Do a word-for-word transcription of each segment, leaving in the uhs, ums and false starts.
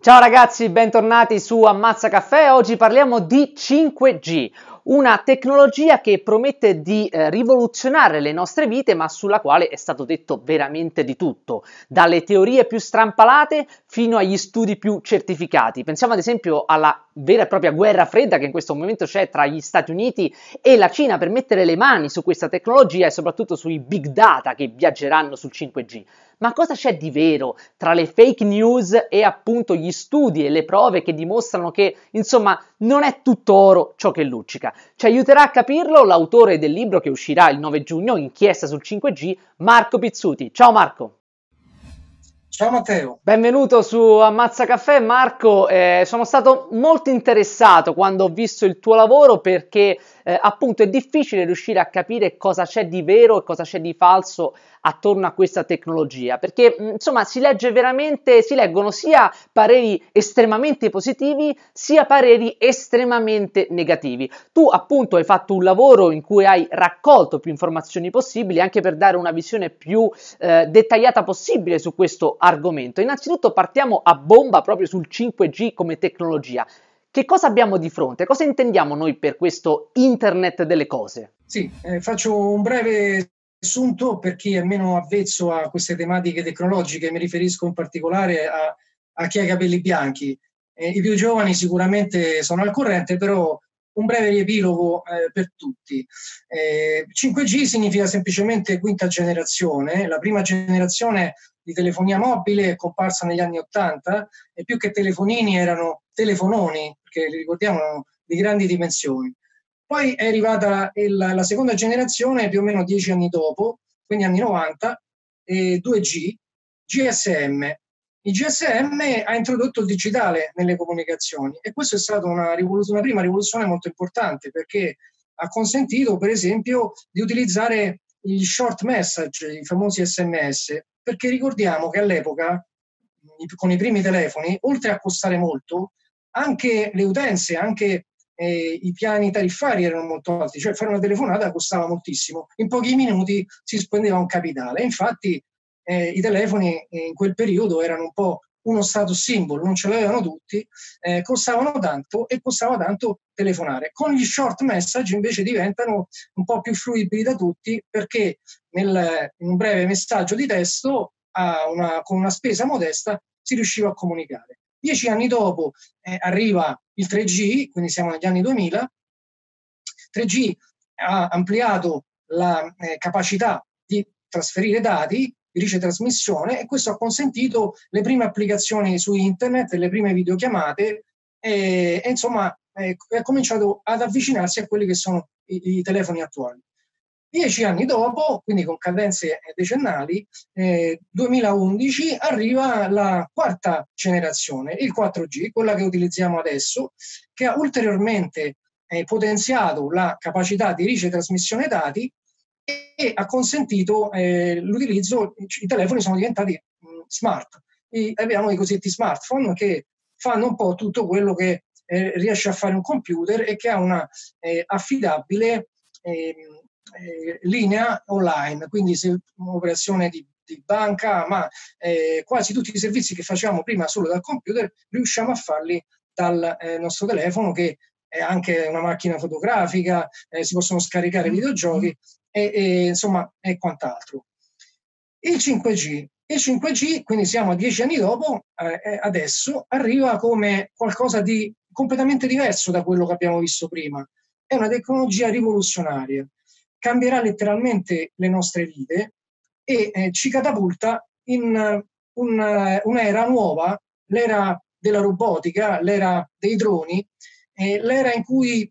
Ciao ragazzi, bentornati su Ammazza Caffè. Oggi parliamo di cinque G, una tecnologia che promette di eh, rivoluzionare le nostre vite, ma sulla quale è stato detto veramente di tutto, dalle teorie più strampalate fino agli studi più certificati. Pensiamo ad esempio alla vera e propria guerra fredda che in questo momento c'è tra gli Stati Uniti e la Cina per mettere le mani su questa tecnologia e soprattutto sui big data che viaggeranno sul cinque G. Ma cosa c'è di vero tra le fake news e appunto gli studi e le prove che dimostrano che, insomma, non è tutto oro ciò che luccica? Ci aiuterà a capirlo l'autore del libro che uscirà il nove giugno, Inchiesta sul cinque G, Marco Pizzuti. Ciao Marco! Ciao Matteo. Benvenuto su Ammazza Caffè, Marco. Eh, sono stato molto interessato quando ho visto il tuo lavoro perché eh, appunto è difficile riuscire a capire cosa c'è di vero e cosa c'è di falso attorno a questa tecnologia, perché mh, insomma si legge veramente, si leggono sia pareri estremamente positivi sia pareri estremamente negativi. Tu appunto hai fatto un lavoro in cui hai raccolto più informazioni possibili anche per dare una visione più eh, dettagliata possibile su questo argomento. Innanzitutto partiamo a bomba proprio sul cinque G come tecnologia. Che cosa abbiamo di fronte? Cosa intendiamo noi per questo Internet delle cose? Sì, eh, faccio un breve assunto per chi è meno avvezzo a queste tematiche tecnologiche, mi riferisco in particolare a, a chi ha i capelli bianchi. Eh, I più giovani sicuramente sono al corrente, però un breve riepilogo eh, per tutti. Eh, cinque G significa semplicemente quinta generazione, la prima generazione di telefonia mobile è comparsa negli anni ottanta e più che telefonini erano telefononi, perché li ricordiamo di grandi dimensioni. Poi è arrivata il, la seconda generazione più o meno dieci anni dopo, quindi anni novanta, e due G, G S M. Il G S M ha introdotto il digitale nelle comunicazioni e questa è stata una, una prima rivoluzione molto importante perché ha consentito, per esempio, di utilizzare gli short message, i famosi S M S, perché ricordiamo che all'epoca, con i primi telefoni, oltre a costare molto, anche le utenze, anche eh, i piani tariffari erano molto alti, cioè fare una telefonata costava moltissimo, in pochi minuti si spendeva un capitale. Infatti eh, i telefoni in quel periodo erano un po' uno status symbol, non ce l'avevano tutti, eh, costavano tanto e costava tanto telefonare. Con gli short message invece diventano un po' più fruibili da tutti perché nel, in un breve messaggio di testo a una, con una spesa modesta si riusciva a comunicare. Dieci anni dopo eh, arriva il tre G, quindi siamo negli anni duemila, tre G ha ampliato la eh, capacità di trasferire dati, di ricetrasmissione e questo ha consentito le prime applicazioni su internet, le prime videochiamate e, e insomma eh, è cominciato ad avvicinarsi a quelli che sono i, i telefoni attuali. Dieci anni dopo, quindi con cadenze decennali, eh, duemilaundici, arriva la quarta generazione, il quattro G, quella che utilizziamo adesso, che ha ulteriormente eh, potenziato la capacità di ricetrasmissione dati e, e ha consentito eh, l'utilizzo, i telefoni sono diventati mh, smart. E abbiamo i cosiddetti smartphone che fanno un po' tutto quello che eh, riesce a fare un computer e che ha una eh, affidabile eh, eh, linea online, quindi se un'operazione di, di banca, ma eh, quasi tutti i servizi che facciamo prima solo dal computer riusciamo a farli dal eh, nostro telefono che è anche una macchina fotografica, eh, si possono scaricare videogiochi e, e insomma e quant'altro. Il cinque G, il cinque G, quindi siamo a dieci anni dopo, eh, adesso arriva come qualcosa di completamente diverso da quello che abbiamo visto prima. È una tecnologia rivoluzionaria, cambierà letteralmente le nostre vite e eh, ci catapulta in un, un'era nuova, l'era della robotica, l'era dei droni, eh, l'era in cui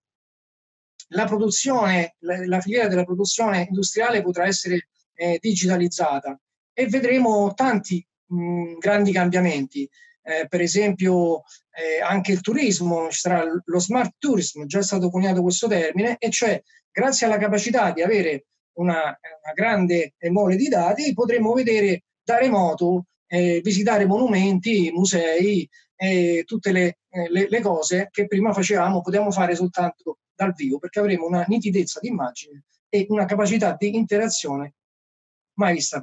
la produzione, la, la filiera della produzione industriale potrà essere eh, digitalizzata e vedremo tanti mh, grandi cambiamenti. Eh, per esempio eh, anche il turismo, ci sarà lo smart tourism, già è stato coniato questo termine, e cioè grazie alla capacità di avere una, una grande mole di dati potremo vedere da remoto, eh, visitare monumenti, musei, eh, tutte le, eh, le, le cose che prima facevamo, potevamo fare soltanto dal vivo, perché avremo una nitidezza di immagine e una capacità di interazione mai vista prima.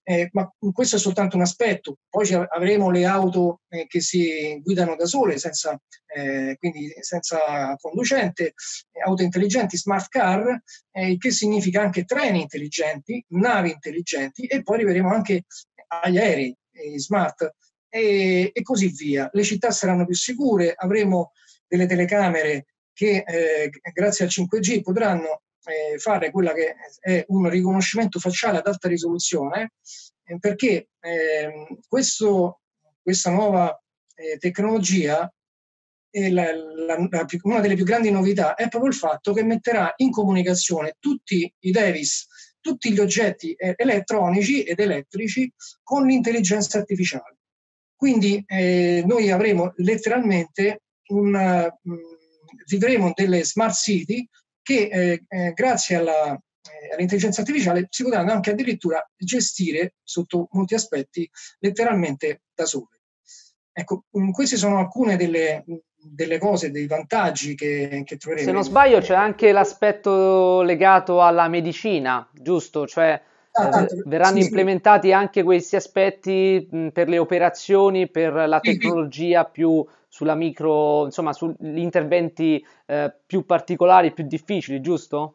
Eh, ma questo è soltanto un aspetto. Poi avremo le auto eh, che si guidano da sole, senza, eh, quindi senza conducente, eh, auto intelligenti, smart car, eh, che significa anche treni intelligenti, navi intelligenti, e poi arriveremo anche agli aerei eh, smart e, e così via. Le città saranno più sicure, avremo delle telecamere che eh, grazie al cinque G potranno eh, fare quella che è un riconoscimento facciale ad alta risoluzione, eh, perché eh, questo, questa nuova eh, tecnologia, eh, la, la, la, una delle più grandi novità è proprio il fatto che metterà in comunicazione tutti i device, tutti gli oggetti eh, elettronici ed elettrici con l'intelligenza artificiale. Quindi eh, noi avremo letteralmente un, mh, vivremo delle smart city che eh, eh, grazie alla, eh, all'intelligenza artificiale si potranno anche addirittura gestire sotto molti aspetti letteralmente da sole. Ecco, mh, queste sono alcune delle, delle cose, dei vantaggi che, che troveremo. Se non sbaglio c'è anche l'aspetto legato alla medicina, giusto? Cioè Ah, eh, tanto, verranno sì, sì. implementati anche questi aspetti mh, per le operazioni, per la Sì, sì. tecnologia più sulla micro, insomma, sugli interventi eh, più particolari, più difficili, giusto?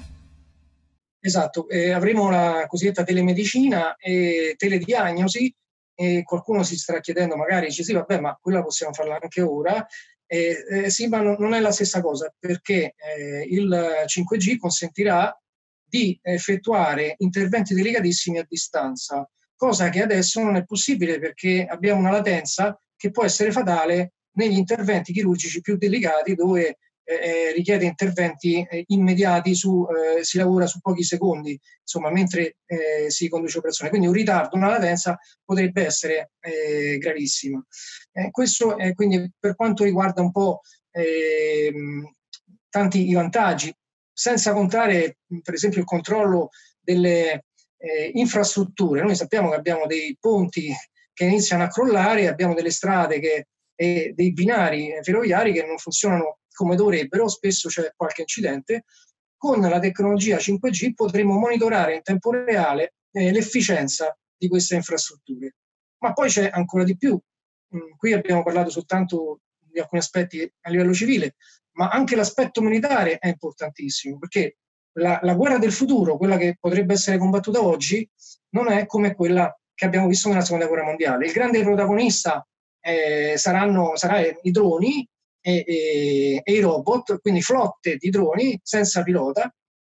Esatto, eh, avremo la cosiddetta telemedicina e telediagnosi, e qualcuno si starà chiedendo, magari dice sì, vabbè, ma quella possiamo farla anche ora. Eh, eh, sì, ma non, non è la stessa cosa, perché eh, il cinque G consentirà di effettuare interventi delicatissimi a distanza, cosa che adesso non è possibile perché abbiamo una latenza che può essere fatale negli interventi chirurgici più delicati, dove eh, richiede interventi eh, immediati, su, eh, si lavora su pochi secondi, insomma, mentre eh, si conduce operazione. Quindi un ritardo, una latenza potrebbe essere eh, gravissima. Eh, questo è quindi per quanto riguarda un po' eh, tanti i vantaggi, senza contare per esempio il controllo delle eh, infrastrutture. Noi sappiamo che abbiamo dei ponti che iniziano a crollare, abbiamo delle strade che, e dei binari ferroviari che non funzionano come dovrebbero, spesso c'è qualche incidente. Con la tecnologia cinque G potremo monitorare in tempo reale eh, l'efficienza di queste infrastrutture. Ma poi c'è ancora di più. Mm, qui abbiamo parlato soltanto di alcuni aspetti a livello civile, ma anche l'aspetto militare è importantissimo, perché la, la guerra del futuro, quella che potrebbe essere combattuta oggi, non è come quella che abbiamo visto nella seconda guerra mondiale. Il grande protagonista eh, saranno, saranno i droni e, e, e i robot, quindi flotte di droni senza pilota,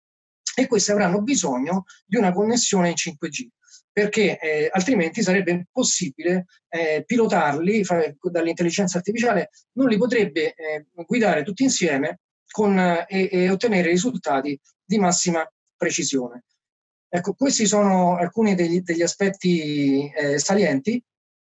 e questi avranno bisogno di una connessione in cinque G, perché eh, altrimenti sarebbe impossibile eh, pilotarli fare, dall'intelligenza artificiale, non li potrebbe eh, guidare tutti insieme con, eh, e, e ottenere risultati di massima precisione. Ecco, questi sono alcuni degli, degli aspetti eh, salienti,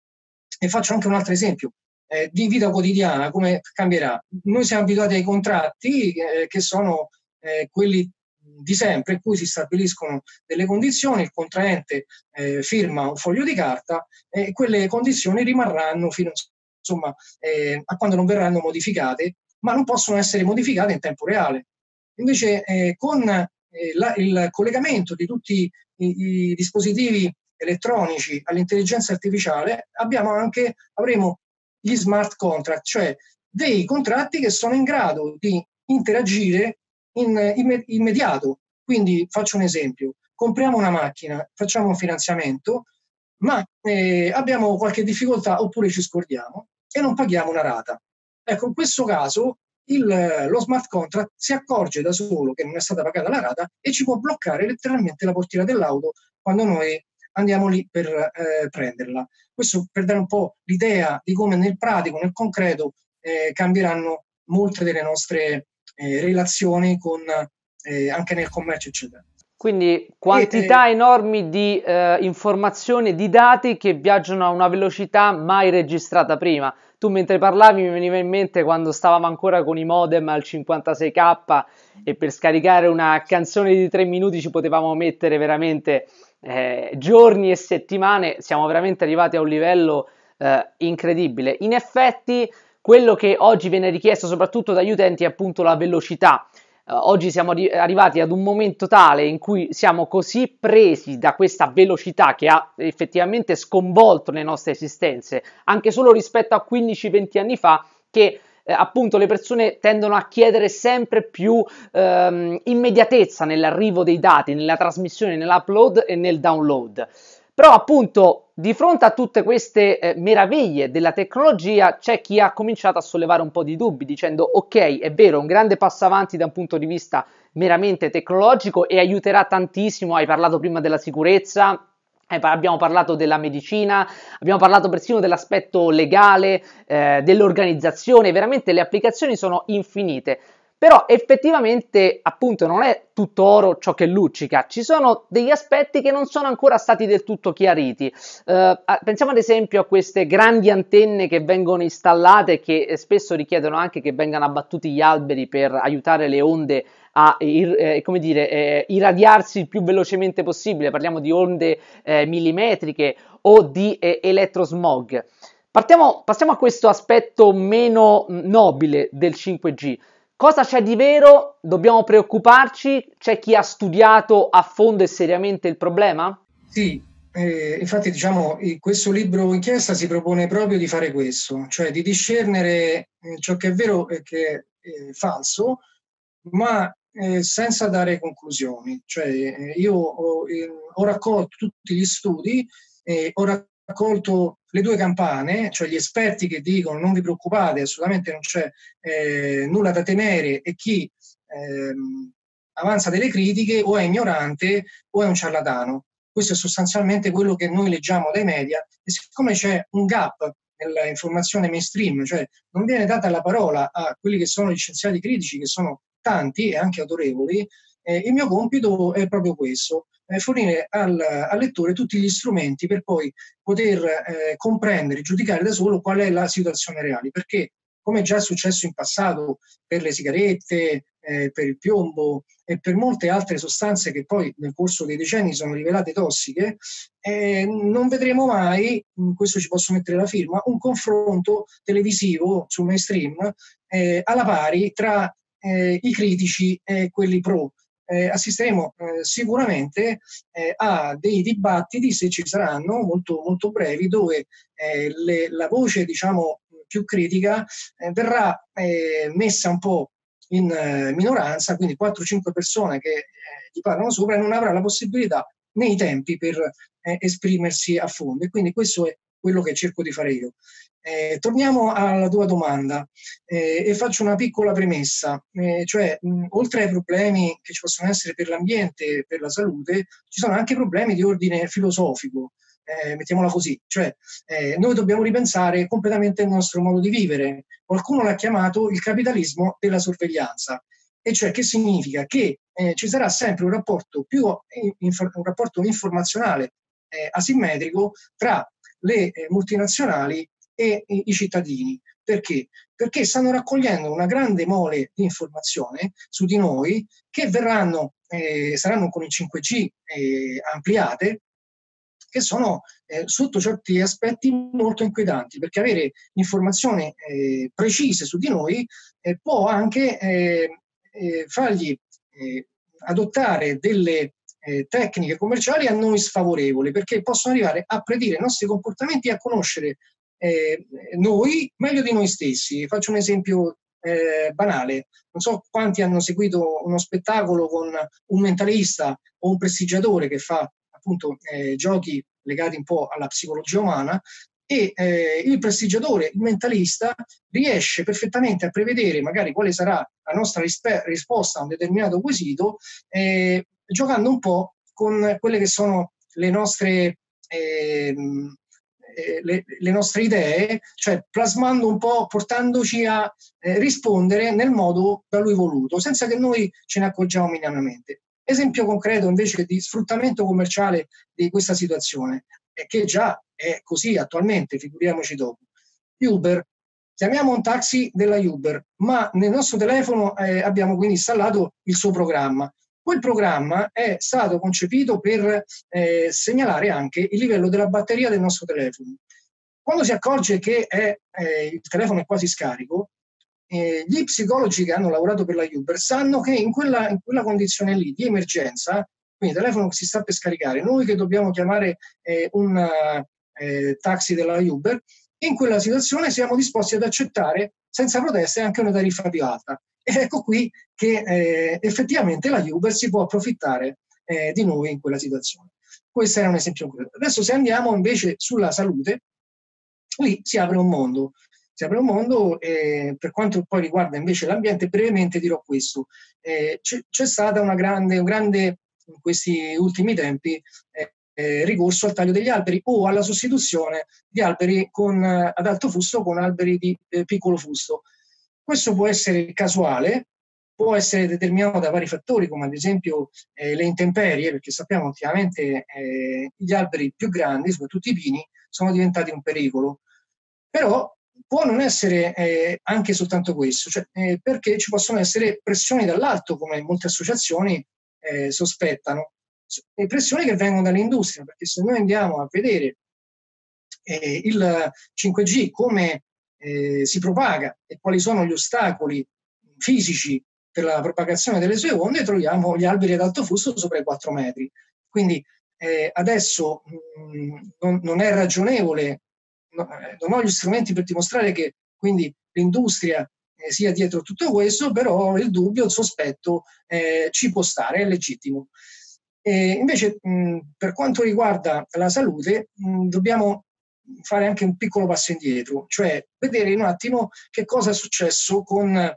e faccio anche un altro esempio eh, di vita quotidiana, come cambierà. Noi siamo abituati ai contratti eh, che sono eh, quelli di sempre, in cui si stabiliscono delle condizioni, il contraente eh, firma un foglio di carta e quelle condizioni rimarranno fino insomma, eh, a quando non verranno modificate, ma non possono essere modificate in tempo reale. Invece eh, con eh, la, il collegamento di tutti i, i dispositivi elettronici all'intelligenza artificiale, abbiamo anche, avremo gli smart contract, cioè dei contratti che sono in grado di interagire in imme- immediato. Quindi faccio un esempio: compriamo una macchina, facciamo un finanziamento, ma eh, abbiamo qualche difficoltà oppure ci scordiamo e non paghiamo una rata. Ecco, in questo caso il, lo smart contract si accorge da solo che non è stata pagata la rata e ci può bloccare letteralmente la portiera dell'auto quando noi andiamo lì per eh, prenderla. Questo per dare un po' l'idea di come nel pratico, nel concreto, eh, cambieranno molte delle nostre eh, relazioni con, eh, anche nel commercio, eccetera. Quindi E, quantità eh, enormi di eh, informazioni, di dati che viaggiano a una velocità mai registrata prima. Tu mentre parlavi mi veniva in mente quando stavamo ancora con i modem al cinquantasei K e per scaricare una canzone di tre minuti ci potevamo mettere veramente eh, giorni e settimane. Siamo veramente arrivati a un livello eh, incredibile. In effetti quello che oggi viene richiesto soprattutto dagli utenti è appunto la velocità. oggi siamo arri- arrivati ad un momento tale in cui siamo così presi da questa velocità che ha effettivamente sconvolto le nostre esistenze, anche solo rispetto a quindici venti anni fa, che eh, appunto le persone tendono a chiedere sempre più ehm, immediatezza nell'arrivo dei dati, nella trasmissione, nell'upload e nel download. Però appunto di fronte a tutte queste eh, meraviglie della tecnologia c'è chi ha cominciato a sollevare un po' di dubbi dicendo ok, è vero, un grande passo avanti da un punto di vista meramente tecnologico e aiuterà tantissimo, hai parlato prima della sicurezza, abbiamo parlato della medicina, abbiamo parlato persino dell'aspetto legale, eh, dell'organizzazione, veramente le applicazioni sono infinite. Però effettivamente appunto non è tutto oro ciò che luccica, ci sono degli aspetti che non sono ancora stati del tutto chiariti. Uh, pensiamo ad esempio a queste grandi antenne che vengono installate e che spesso richiedono anche che vengano abbattuti gli alberi per aiutare le onde a ir- eh, come dire, eh, irradiarsi il più velocemente possibile. Parliamo di onde eh, millimetriche o di eh, elettrosmog. Partiamo, passiamo a questo aspetto meno nobile del cinque G. Cosa c'è di vero? Dobbiamo preoccuparci? C'è chi ha studiato a fondo e seriamente il problema? Sì, eh, infatti diciamo questo libro inchiesta si propone proprio di fare questo, cioè di discernere eh, ciò che è vero e che è falso, ma eh, senza dare conclusioni. Cioè, eh, io ho, eh, ho raccolto tutti gli studi, eh, ho raccolto le due campane, cioè gli esperti che dicono non vi preoccupate, assolutamente non c'è eh, nulla da temere, e chi ehm, avanza delle critiche o è ignorante o è un ciarlatano. Questo è sostanzialmente quello che noi leggiamo dai media, e siccome c'è un gap nella informazione mainstream, cioè non viene data la parola a quelli che sono gli scienziati critici, che sono tanti e anche autorevoli, eh, il mio compito è proprio questo, eh, fornire al, al lettore tutti gli strumenti per poi poter eh, comprendere, giudicare da solo qual è la situazione reale, perché come già è successo in passato per le sigarette, eh, per il piombo e per molte altre sostanze che poi nel corso dei decenni sono rivelate tossiche, eh, non vedremo mai, questo ci posso mettere la firma, un confronto televisivo sul mainstream eh, alla pari tra eh, i critici e quelli pro. Eh, assisteremo eh, sicuramente eh, a dei dibattiti, se ci saranno, molto, molto brevi, dove eh, le, la voce, diciamo, più critica eh, verrà eh, messa un po' in eh, minoranza, quindi quattro cinque persone che eh, gli parlano sopra, e non avrà la possibilità né i tempi per eh, esprimersi a fondo. E quindi questo è quello che cerco di fare io. Eh, torniamo alla tua domanda eh, e faccio una piccola premessa, eh, cioè mh, oltre ai problemi che ci possono essere per l'ambiente e per la salute, ci sono anche problemi di ordine filosofico, eh, mettiamola così, cioè eh, noi dobbiamo ripensare completamente il nostro modo di vivere. Qualcuno l'ha chiamato il capitalismo della sorveglianza, e cioè che significa che eh, ci sarà sempre un rapporto più un rapporto informazionale eh, asimmetrico tra le eh, multinazionali e i, i cittadini. Perché? Perché stanno raccogliendo una grande mole di informazione su di noi, che verranno, eh, saranno con il cinque G eh, ampliate, che sono eh, sotto certi aspetti molto inquietanti, perché avere informazioni eh, precise su di noi eh, può anche eh, eh, fargli eh, adottare delle eh, tecniche commerciali a noi sfavorevoli, perché possono arrivare a predire i nostri comportamenti e a conoscere eh, noi meglio di noi stessi. Faccio un esempio eh, banale. Non so quanti hanno seguito uno spettacolo con un mentalista o un prestigiatore che fa appunto eh, giochi legati un po' alla psicologia umana, e eh, il prestigiatore, il mentalista, riesce perfettamente a prevedere magari quale sarà la nostra rispe- risposta a un determinato quesito, eh, giocando un po' con quelle che sono le nostre, eh, le, le nostre idee, cioè plasmando un po', portandoci a eh, rispondere nel modo da lui voluto, senza che noi ce ne accorgiamo minimamente. Esempio concreto invece di sfruttamento commerciale di questa situazione, e che già è così attualmente, figuriamoci dopo. Uber, chiamiamo un taxi della Uber, ma nel nostro telefono eh, abbiamo quindi installato il suo programma. Quel programma è stato concepito per eh, segnalare anche il livello della batteria del nostro telefono. Quando si accorge che è, eh, il telefono è quasi scarico, eh, gli psicologi che hanno lavorato per la Uber sanno che in quella, in quella condizione lì di emergenza, quindi telefono che si sta per scaricare, noi che dobbiamo chiamare eh, un eh, taxi della Uber, in quella situazione siamo disposti ad accettare senza proteste anche una tariffa più alta. E ecco qui che eh, effettivamente la Uber si può approfittare eh, di noi in quella situazione. Questo era un esempio concreto. Adesso se andiamo invece sulla salute, lì si apre un mondo. Si apre un mondo eh, per quanto poi riguarda invece l'ambiente, brevemente dirò questo. Eh, c'è stata una grande, un grande, in questi ultimi tempi, eh, eh, ricorso al taglio degli alberi o alla sostituzione di alberi con, eh, ad alto fusto con alberi di eh, piccolo fusto. Questo può essere casuale, può essere determinato da vari fattori, come ad esempio eh, le intemperie, perché sappiamo ultimamente eh, gli alberi più grandi, soprattutto i pini, sono diventati un pericolo. Però può non essere eh, anche soltanto questo, cioè, eh, perché ci possono essere pressioni dall'alto, come molte associazioni eh, sospettano, e pressioni che vengono dall'industria, perché se noi andiamo a vedere eh, il cinque G come eh, si propaga e quali sono gli ostacoli fisici per la propagazione delle sue onde, troviamo gli alberi ad alto fusto sopra i quattro metri. Quindi eh, adesso mh, non, non è ragionevole, no, non ho gli strumenti per dimostrare che quindi l'industria eh, sia dietro tutto questo, però il dubbio, il sospetto eh, ci può stare, è legittimo. E invece mh, per quanto riguarda la salute mh, dobbiamo fare anche un piccolo passo indietro, cioè vedere un attimo che cosa è successo con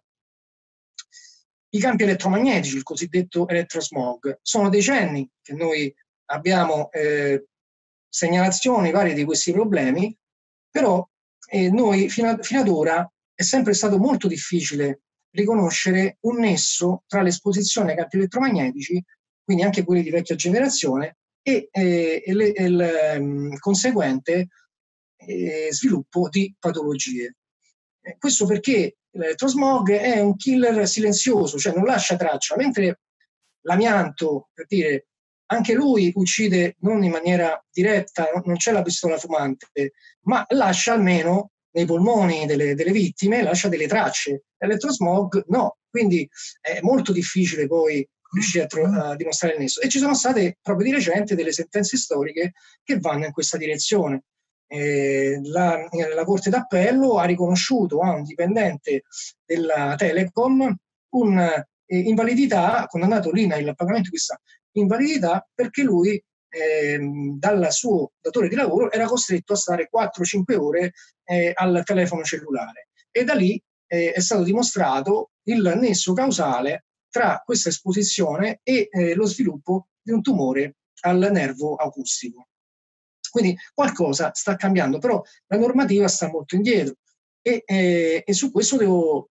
i campi elettromagnetici, il cosiddetto elettrosmog. Sono decenni che noi abbiamo eh, segnalazioni varie di questi problemi, però eh, noi fino, a, fino ad ora è sempre stato molto difficile riconoscere un nesso tra l'esposizione ai campi elettromagnetici, quindi anche quelli di vecchia generazione, e, eh, e, le, e il um, conseguente eh, sviluppo di patologie. Eh, questo perché l'elettrosmog è un killer silenzioso, cioè non lascia traccia, mentre l'amianto, per dire, anche lui uccide non in maniera diretta, non c'è la pistola fumante, ma lascia almeno nei polmoni delle, delle vittime, lascia delle tracce. L'elettrosmog no, quindi è molto difficile poi riuscire a, tro- a dimostrare il nesso. E ci sono state proprio di recente delle sentenze storiche che vanno in questa direzione. Eh, la, la Corte d'Appello ha riconosciuto a un dipendente della Telecom un'invalidità, eh, condannato l'I N A I al pagamento di questa invalidità perché lui eh, dal suo datore di lavoro era costretto a stare quattro cinque ore eh, al telefono cellulare, e da lì eh, è stato dimostrato il nesso causale tra questa esposizione e eh, lo sviluppo di un tumore al nervo acustico. Quindi qualcosa sta cambiando, però la normativa sta molto indietro e, eh, e su questo devo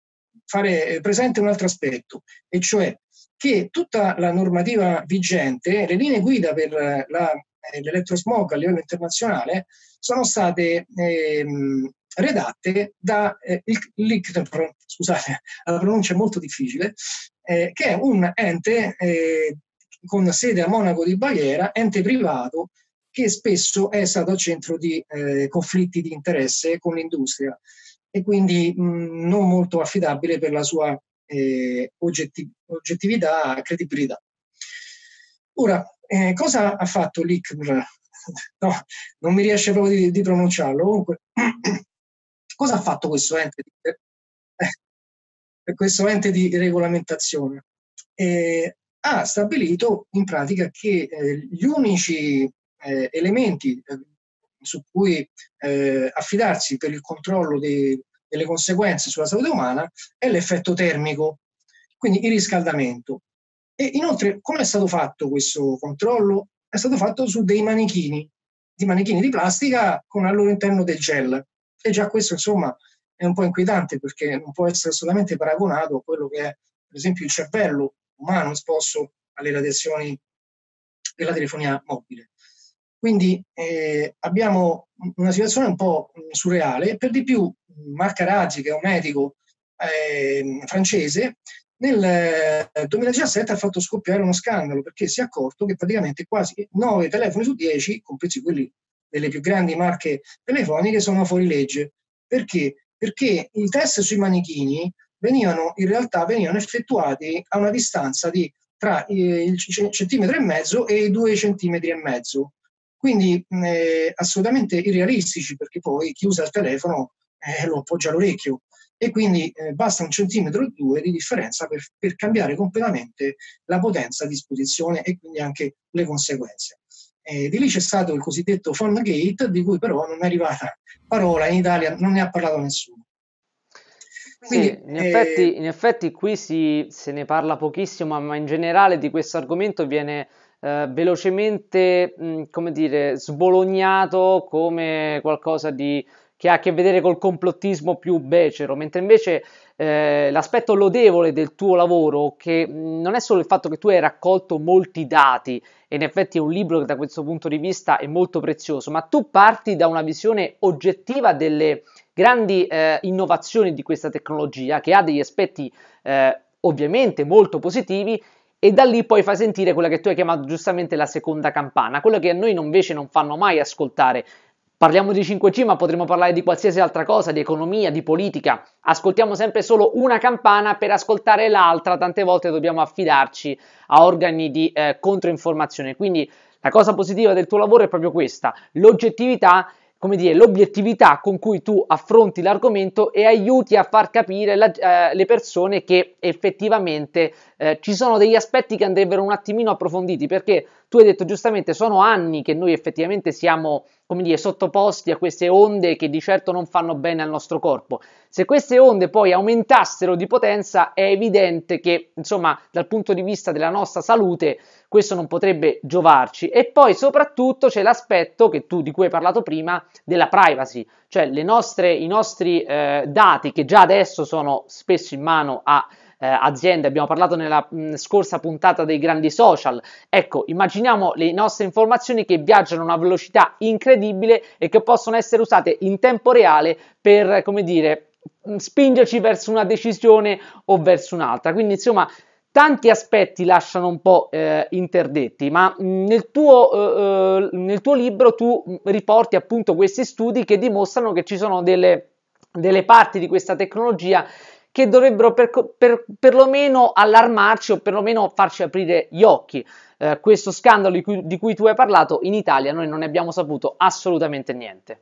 fare presente un altro aspetto, e cioè che tutta la normativa vigente, le linee guida per la, eh, l'elettrosmog a livello internazionale sono state ehm, redatte da eh, l'I C N P R, scusate, la pronuncia è molto difficile, eh, che è un ente eh, con sede a Monaco di Baviera, ente privato, che spesso è stato al centro di eh, conflitti di interesse con l'industria e quindi mh, non molto affidabile per la sua eh, oggettiv- oggettività e credibilità. Ora, eh, cosa ha fatto l'I C M R? No, non mi riesce proprio di, di pronunciarlo. Comunque, cosa ha fatto questo ente, eh, questo ente di regolamentazione? Eh, ha stabilito in pratica che eh, gli unici eh, elementi eh, su cui eh, affidarsi per il controllo dei, delle conseguenze sulla salute umana è l'effetto termico, quindi il riscaldamento. E inoltre, come è stato fatto questo controllo? È stato fatto su dei manichini, di manichini di plastica con al loro interno del gel. E già questo, insomma, è un po' inquietante perché non può essere assolutamente paragonato a quello che è, per esempio, il cervello umano esposto alle radiazioni della telefonia mobile. Quindi eh, abbiamo una situazione un po' surreale. Per di più, Marc Arazzi, che è un medico eh, francese, nel duemiladiciassette ha fatto scoppiare uno scandalo perché si è accorto che praticamente quasi nove telefoni su dieci, compresi quelli delle più grandi marche telefoniche, sono fuori legge. Perché? perché i test sui manichini venivano in realtà venivano effettuati a una distanza di tra il centimetro e mezzo e i due centimetri e mezzo, quindi eh, assolutamente irrealistici, perché poi chi usa il telefono eh, lo appoggia all'orecchio e quindi eh, basta un centimetro o due di differenza per, per cambiare completamente la potenza a disposizione e quindi anche le conseguenze. Eh, di lì c'è stato il cosiddetto Phone Gate, di cui però non è arrivata parola in Italia, non ne ha parlato nessuno. Sì, Quindi, in eh, effetti, in effetti qui si, se ne parla pochissimo, ma in generale di questo argomento viene eh, velocemente, mh, come dire, sbolognato come qualcosa di, che ha a che vedere col complottismo più becero, mentre invece eh, l'aspetto lodevole del tuo lavoro, che mh, non è solo il fatto che tu hai raccolto molti dati, e in effetti è un libro che da questo punto di vista è molto prezioso, ma tu parti da una visione oggettiva delle grandi eh, innovazioni di questa tecnologia, che ha degli aspetti eh, ovviamente molto positivi, e da lì poi fai sentire quella che tu hai chiamato giustamente la seconda campana, quella che a noi invece non fanno mai ascoltare. Parliamo di cinque G, ma potremmo parlare di qualsiasi altra cosa, di economia, di politica. Ascoltiamo sempre solo una campana per ascoltare l'altra, tante volte dobbiamo affidarci a organi di eh, controinformazione. Quindi la cosa positiva del tuo lavoro è proprio questa, l'oggettività, come dire, l'obiettività con cui tu affronti l'argomento e aiuti a far capire la, eh, le persone che effettivamente eh, ci sono degli aspetti che andrebbero un attimino approfonditi, perché tu hai detto giustamente, sono anni che noi effettivamente siamo, come dire, sottoposti a queste onde che di certo non fanno bene al nostro corpo. Se queste onde poi aumentassero di potenza, è evidente che, insomma, dal punto di vista della nostra salute, questo non potrebbe giovarci. E poi soprattutto c'è l'aspetto che tu di cui hai parlato prima della privacy, cioè le nostre, i nostri eh, dati che già adesso sono spesso in mano a eh, aziende. Abbiamo parlato nella mh, scorsa puntata dei grandi social. Ecco, immaginiamo le nostre informazioni che viaggiano a una velocità incredibile e che possono essere usate in tempo reale per, come dire, spingerci verso una decisione o verso un'altra. Quindi, insomma, tanti aspetti lasciano un po' eh, interdetti, ma mh, nel, tuo, eh, nel tuo libro tu riporti appunto questi studi che dimostrano che ci sono delle, delle parti di questa tecnologia che dovrebbero per, per, perlomeno allarmarci o perlomeno farci aprire gli occhi. Eh, questo scandalo di cui, di cui tu hai parlato, in Italia noi non ne abbiamo saputo assolutamente niente.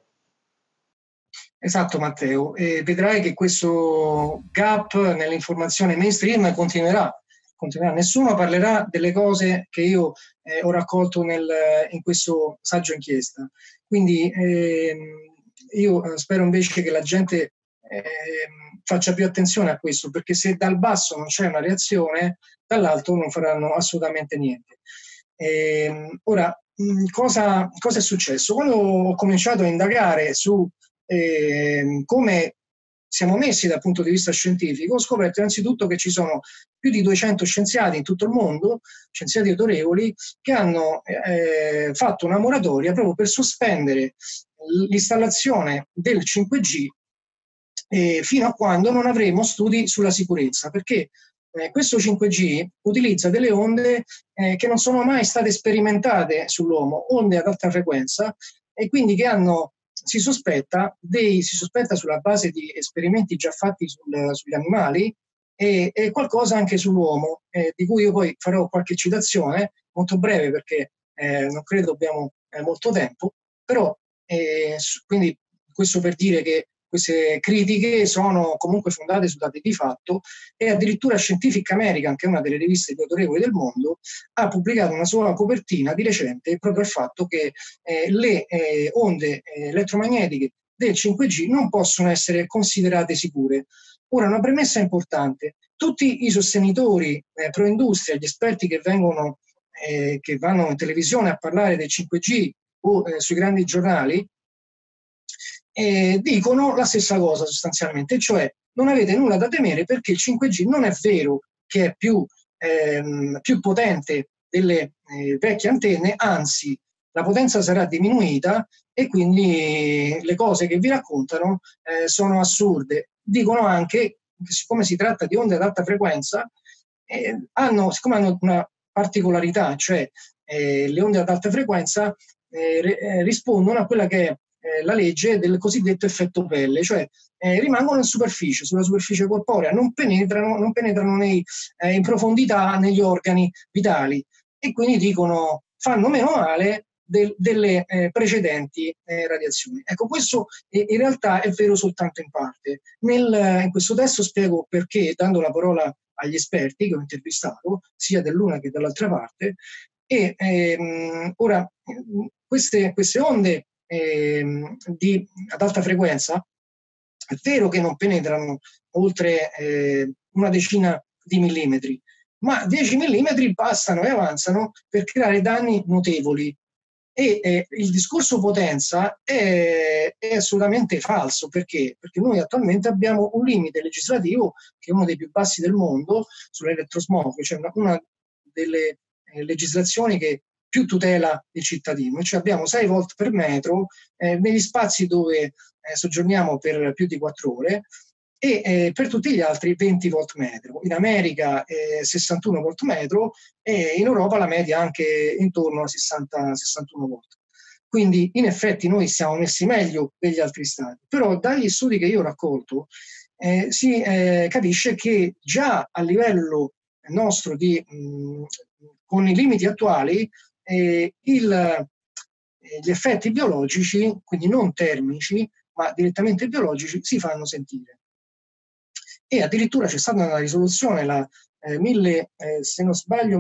esatto, Matteo, e vedrai che questo gap nell'informazione mainstream continuerà. continuerà. Nessuno parlerà delle cose che io eh, ho raccolto nel, in questo saggio inchiesta. Quindi ehm, io spero invece che la gente ehm, faccia più attenzione a questo, perché se dal basso non c'è una reazione, dall'alto non faranno assolutamente niente. Ehm, ora, mh, cosa, cosa è successo? Quando ho cominciato a indagare su eh, come siamo messi dal punto di vista scientifico, ho scoperto innanzitutto che ci sono più di duecento scienziati in tutto il mondo, scienziati autorevoli, che hanno eh, fatto una moratoria proprio per sospendere l'installazione del cinque G eh, fino a quando non avremo studi sulla sicurezza, perché eh, questo cinque G utilizza delle onde eh, che non sono mai state sperimentate sull'uomo, onde ad alta frequenza, e quindi che hanno, si sospetta, dei, si sospetta sulla base di esperimenti già fatti sul, sugli animali e, e qualcosa anche sull'uomo, eh, di cui io poi farò qualche citazione, molto breve perché eh, non credo abbiamo eh, molto tempo, però eh, quindi questo per dire che queste critiche sono comunque fondate su dati di fatto, e addirittura Scientific American, che è una delle riviste più autorevoli del mondo, ha pubblicato una sua copertina di recente proprio al fatto che eh, le eh, onde eh, elettromagnetiche del cinque G non possono essere considerate sicure. Ora, una premessa importante: tutti i sostenitori eh, pro industria, gli esperti che vengono eh, che vanno in televisione a parlare del cinque G o eh, sui grandi giornali, eh, dicono la stessa cosa sostanzialmente, cioè non avete nulla da temere perché il cinque G non è vero che è più, ehm, più potente delle eh, vecchie antenne, anzi la potenza sarà diminuita e quindi le cose che vi raccontano eh, sono assurde. Dicono anche che siccome si tratta di onde ad alta frequenza, eh, hanno, siccome hanno una particolarità, cioè eh, le onde ad alta frequenza eh, rispondono a quella che è eh, la legge del cosiddetto effetto pelle, cioè eh, rimangono in superficie, sulla superficie corporea, non penetrano, non penetrano nei, eh, in profondità negli organi vitali e quindi dicono fanno meno male del, delle eh, precedenti eh, radiazioni. Ecco, questo eh, in realtà è vero soltanto in parte. Nel, in questo testo spiego perché, dando la parola agli esperti che ho intervistato, sia dell'una che dall'altra parte, e ehm, ora queste, queste onde ehm, di, ad alta frequenza è vero che non penetrano oltre eh, una decina di millimetri, ma dieci millimetri bastano e avanzano per creare danni notevoli. E eh, il discorso potenza è, è assolutamente falso. Perché? Perché noi attualmente abbiamo un limite legislativo che è uno dei più bassi del mondo sull'elettrosmog, cioè una, una delle eh, legislazioni che più tutela il cittadino. Cioè abbiamo sei volt per metro eh, negli spazi dove eh, soggiorniamo per più di quattro ore e eh, per tutti gli altri venti volt metro. In America eh, sessantuno volt metro e in Europa la media anche intorno a sessanta sessantuno volt. Quindi in effetti noi siamo messi meglio degli altri stati, però dagli studi che io ho raccolto eh, si eh, capisce che già a livello nostro di, mh, con i limiti attuali eh, il, eh, gli effetti biologici, quindi non termici ma direttamente biologici, si fanno sentire. E addirittura c'è stata una risoluzione, la eh, mille, eh, se non sbaglio,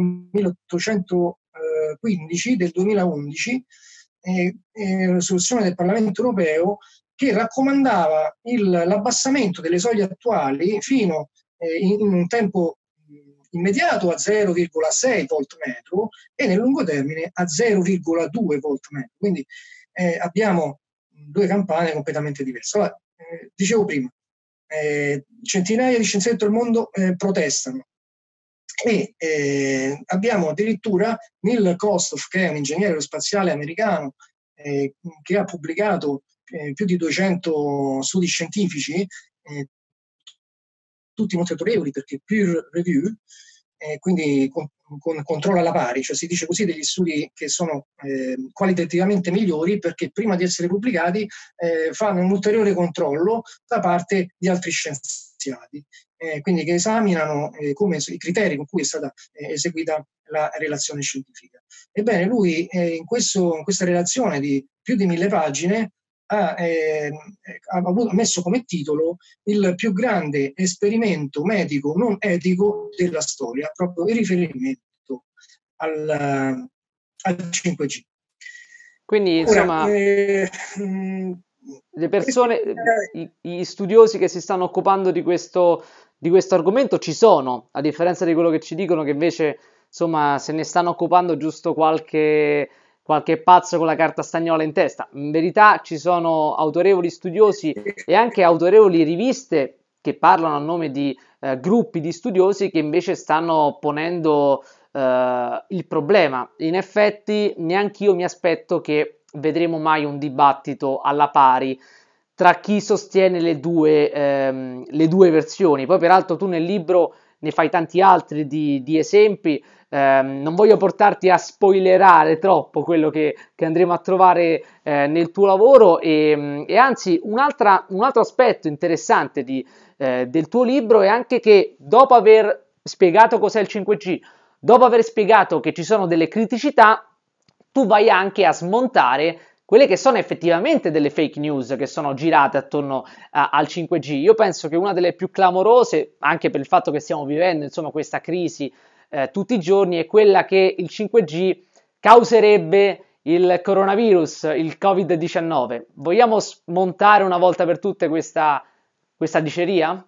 milleottocentoquindici del duemilaundici, eh, eh, risoluzione del Parlamento europeo che raccomandava il, l'abbassamento delle soglie attuali fino eh, in, in un tempo immediato a zero virgola sei volt metro e nel lungo termine a zero virgola due volt metro. Quindi eh, abbiamo due campane completamente diverse. Allora, eh, dicevo prima, eh, centinaia di scienziati del mondo eh, protestano e eh, abbiamo addirittura Neil Kostoff, che è un ingegnere aerospaziale americano eh, che ha pubblicato eh, più di duecento studi scientifici, eh, tutti molto autorevoli perché peer review, eh, quindi con, con controllo alla pari, cioè si dice così degli studi che sono eh, qualitativamente migliori perché prima di essere pubblicati eh, fanno un ulteriore controllo da parte di altri scienziati, eh, quindi che esaminano eh, come i criteri con cui è stata eh, eseguita la relazione scientifica. Ebbene, lui eh, in, questo, in questa relazione di più di mille pagine ha, eh, ha messo come titolo il più grande esperimento medico non etico della storia, proprio in riferimento al, al cinque G. Quindi, insomma, Ora, eh, le persone, gli studiosi che si stanno occupando di questo, di questo argomento ci sono, a differenza di quello che ci dicono che invece, insomma, se ne stanno occupando giusto qualche... qualche pazzo con la carta stagnola in testa. In verità ci sono autorevoli studiosi e anche autorevoli riviste che parlano a nome di eh, gruppi di studiosi che invece stanno ponendo eh, il problema. In effetti neanche io mi aspetto che vedremo mai un dibattito alla pari tra chi sostiene le due, ehm, le due versioni. Poi peraltro tu nel libro ne fai tanti altri di, di esempi. Eh, non voglio portarti a spoilerare troppo quello che, che andremo a trovare eh, nel tuo lavoro e, e anzi un'altra, un altro aspetto interessante di, eh, del tuo libro è anche che dopo aver spiegato cos'è il cinque G, dopo aver spiegato che ci sono delle criticità, tu vai anche a smontare quelle che sono effettivamente delle fake news che sono girate attorno a, al cinque G. Io penso che una delle più clamorose, anche per il fatto che stiamo vivendo insomma questa crisi Eh, tutti i giorni, è quella che il cinque G causerebbe il coronavirus, il covid diciannove. Vogliamo smontare una volta per tutte questa, questa diceria?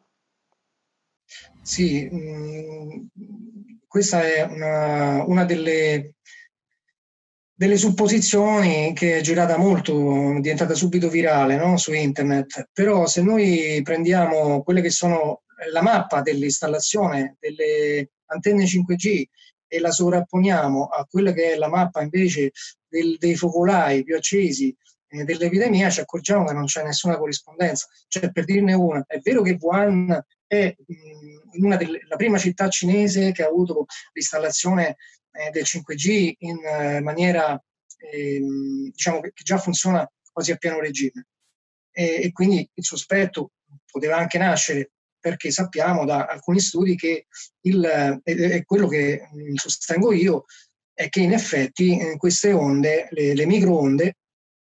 Sì, mh, questa è una, una delle, delle supposizioni che è girata molto, è diventata subito virale, no? Su internet. Però se noi prendiamo quelle che sono la mappa dell'installazione delle antenne cinque G e la sovrapponiamo a quella che è la mappa invece del, dei focolai più accesi eh, dell'epidemia, ci accorgiamo che non c'è nessuna corrispondenza. Cioè, per dirne una, è vero che Wuhan è mh, una delle, la prima città cinese che ha avuto l'installazione eh, del cinque G in eh, maniera eh, diciamo che, che già funziona quasi a pieno regime. E, e quindi il sospetto poteva anche nascere perché sappiamo da alcuni studi che il, è quello che sostengo io, è che in effetti queste onde, le, le microonde,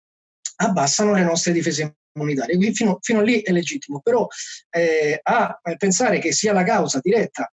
abbassano le nostre difese immunitarie. Quindi fino, fino a lì è legittimo, però eh, a pensare che sia la causa diretta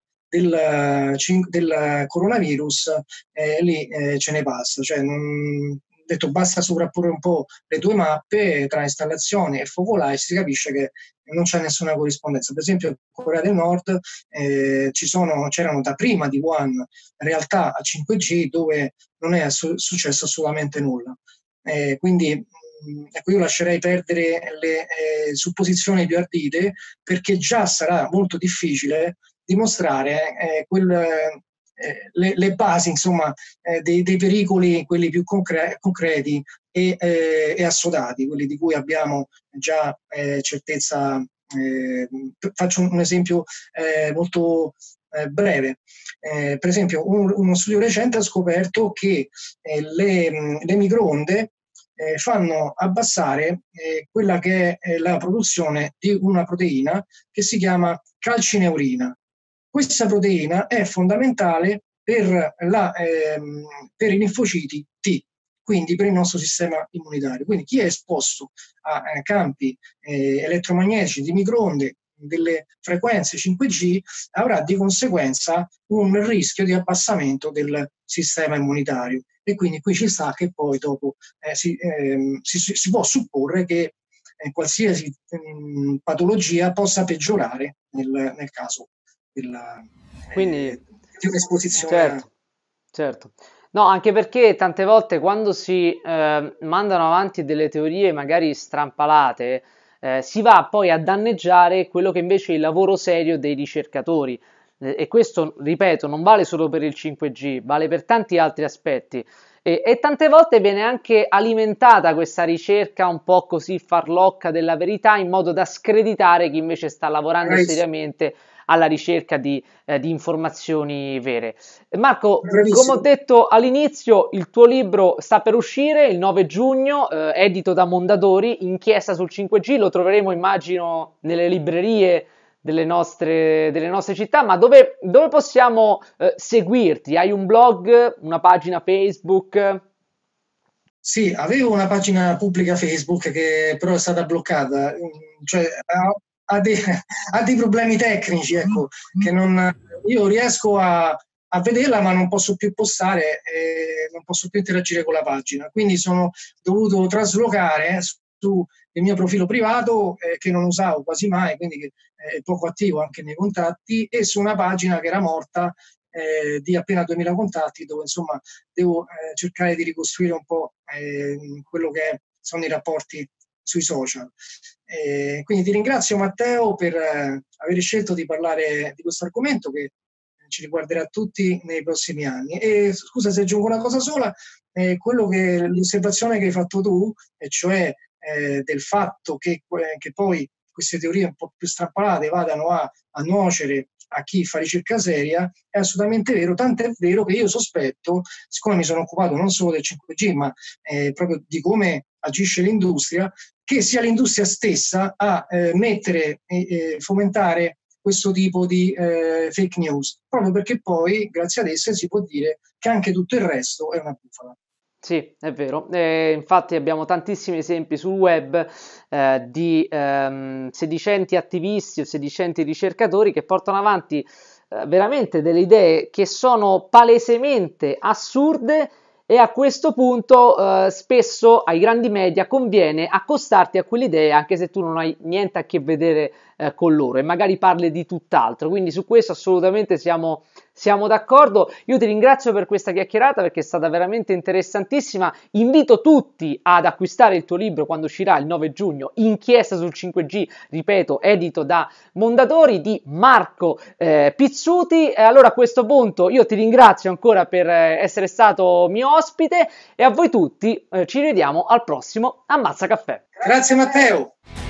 del, del coronavirus, eh, lì eh, ce ne passa. Cioè, non, detto, basta sovrapporre un po' le due mappe tra installazioni e focolai, si capisce che non c'è nessuna corrispondenza. Per esempio in Corea del Nord eh, ci sono, c'erano da prima di Wuhan realtà a cinque G dove non è su- successo assolutamente nulla. Eh, quindi ecco, io lascerei perdere le eh, supposizioni più ardite, perché già sarà molto difficile dimostrare eh, quel, eh, le, le basi, insomma, eh, dei, dei pericoli, quelli più concre- concreti e, eh, e assodati, quelli di cui abbiamo già eh, certezza. Eh, faccio un, un esempio eh, molto eh, breve. Eh, per esempio, un, uno studio recente ha scoperto che eh, le, le microonde Eh, fanno abbassare eh, quella che è la produzione di una proteina che si chiama calcineurina. Questa proteina è fondamentale per, la, ehm, per i linfociti T, quindi per il nostro sistema immunitario. Quindi chi è esposto a, a campi eh, elettromagnetici di microonde delle frequenze cinque G avrà di conseguenza un rischio di abbassamento del sistema immunitario. E quindi qui ci sta che poi dopo eh, si, eh, si, si può supporre che eh, qualsiasi mh, patologia possa peggiorare nel, nel caso della, Quindi, eh, di un'esposizione. certo, certo. No, anche perché tante volte quando si eh, mandano avanti delle teorie magari strampalate, eh, si va poi a danneggiare quello che invece è il lavoro serio dei ricercatori. Eh, e questo, ripeto, non vale solo per il cinque G, vale per tanti altri aspetti. E, e tante volte viene anche alimentata questa ricerca un po' così farlocca della verità in modo da screditare chi invece sta lavorando Bravissimo. seriamente alla ricerca di, eh, di informazioni vere. Marco, come ho Bravissimo. detto all'inizio, il tuo libro sta per uscire il nove giugno, eh, edito da Mondadori, Inchiesta sul cinque G, lo troveremo immagino nelle librerie delle nostre, delle nostre città, ma dove, dove possiamo eh, seguirti? Hai un blog, una pagina Facebook? Sì, avevo una pagina pubblica Facebook che però è stata bloccata, cioè ha, ha dei, ha dei problemi tecnici, ecco, che non, io riesco a, a vederla ma non posso più postare e non posso più interagire con la pagina, quindi sono dovuto traslocare su il mio profilo privato eh, che non usavo quasi mai, quindi che è poco attivo anche nei contatti, e su una pagina che era morta eh, di appena duemila contatti, dove insomma devo eh, cercare di ricostruire un po' eh, quello che sono i rapporti sui social. Eh, quindi ti ringrazio Matteo per eh, aver scelto di parlare di questo argomento che ci riguarderà tutti nei prossimi anni. E scusa se aggiungo una cosa sola, eh, quello che l'osservazione che hai fatto tu, e cioè eh, del fatto che, che poi queste teorie un po' più strampalate vadano a, a nuocere a chi fa ricerca seria, è assolutamente vero, tant'è vero che io sospetto, siccome mi sono occupato non solo del cinque G, ma eh, proprio di come agisce l'industria, che sia l'industria stessa a eh, mettere e eh, fomentare questo tipo di eh, fake news, proprio perché poi, grazie ad esse, si può dire che anche tutto il resto è una bufala. Sì, è vero. Eh, infatti abbiamo tantissimi esempi sul web eh, di ehm, sedicenti attivisti o sedicenti ricercatori che portano avanti eh, veramente delle idee che sono palesemente assurde, e a questo punto eh, spesso ai grandi media conviene accostarti a quelle idee anche se tu non hai niente a che vedere eh, con loro e magari parli di tutt'altro. Quindi su questo assolutamente siamo siamo d'accordo. Io ti ringrazio per questa chiacchierata perché è stata veramente interessantissima. Invito tutti ad acquistare il tuo libro quando uscirà il nove giugno, Inchiesta sul cinque G, ripeto, edito da Mondadori, di Marco eh, Pizzuti. E allora a questo punto io ti ringrazio ancora per eh, essere stato mio ospite, e a voi tutti eh, ci vediamo al prossimo Ammazza Caffè. Grazie Matteo.